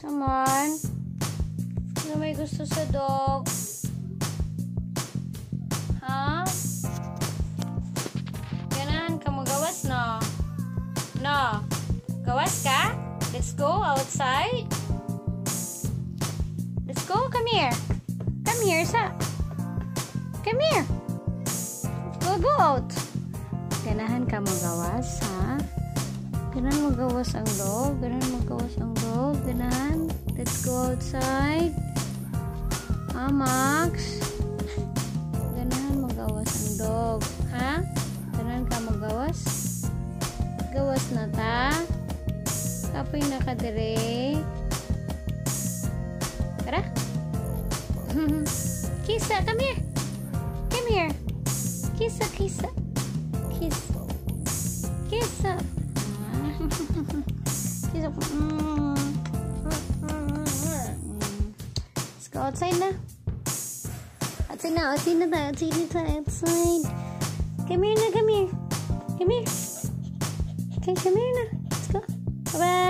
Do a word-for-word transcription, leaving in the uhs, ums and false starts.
Come on. Ano may gusto sa dog? Ha? Ganahan ka mo gawas, no? No? Gawas ka? Let's go outside. Let's go. Come here. Come here, sa. Come here. Go, go out. Ganahan ka mo gawas, ha? Ganahan mo gawas ang dog. Ganahan mo gawas ang dog. Ganahan. Let's go outside. Ha, Max? Ganahan mo gawas ang dog. Ha? Ganahan ka mo gawas? Gawas na ta? Kapoy na ka dire. Tara. Kisa, come here. Come here. Kisa, kisa. Kiss. Kisa. Kisa. Mm. Let's go outside na. Outside na, outside na tayo. Outside na tayo. Outside. Come here na, come here. Come here. Okay, come here na. Let's go. Bye-bye.